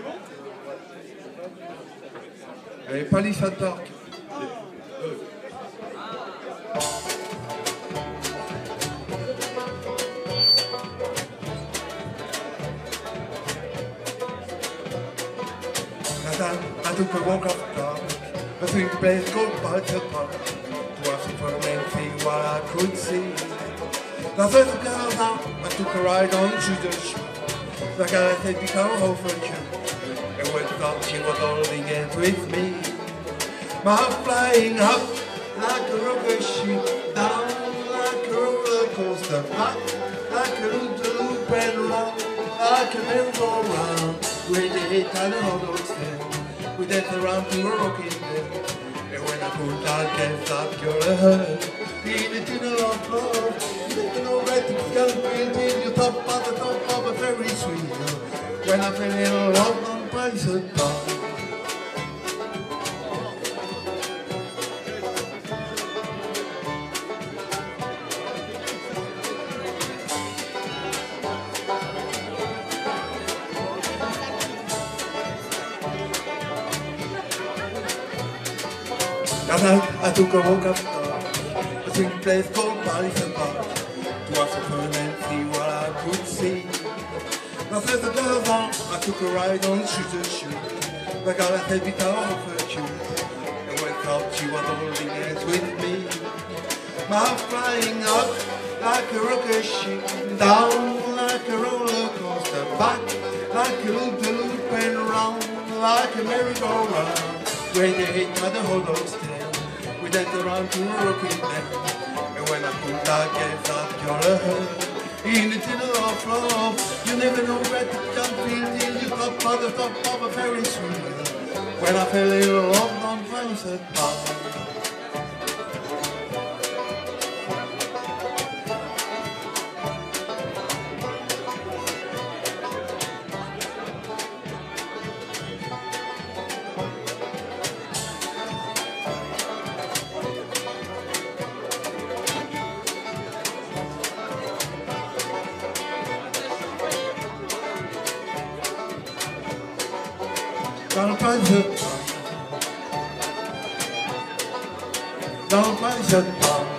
Allez, Palissade Park. I took a walk off the park, between the place called Palissade Park, to ask for anything what I could see. Now there's a girl now, I took a ride on the shore. The girl I said become home for you. And when she was holding hands with me. My heart flying up like a rocket ship, down like a roller coaster, up like a loop and round, like a merry-go-round. With the hit and the hollow stand, we dance around to a rocking bed. And when I pulled out, can't stop your head. In the tunnel of love, you don't know where to go, till you top of the top of a Ferris wheel. When I fell in love on Palissade Park. Last night I took a walk up a swing place called Palissade Park, to ask for and see what I could see. Now there's a girl down, I took a ride on the shoe. The girl I said become her shoes. And when I thought she was holding hands with me, my heart flying up like a rocket ship, down like a roller coaster, back like a loop and round like a merry-go-round. When they hit by the hollow stand, we dance around to a rocking band. And when I pulled out, gave up your head. In the tunnel of love, you never know where to jump till you top of the top of a Ferris wheel. When I fell in love on Palissade Park. Dans Palissade Park, dans Palissade Park.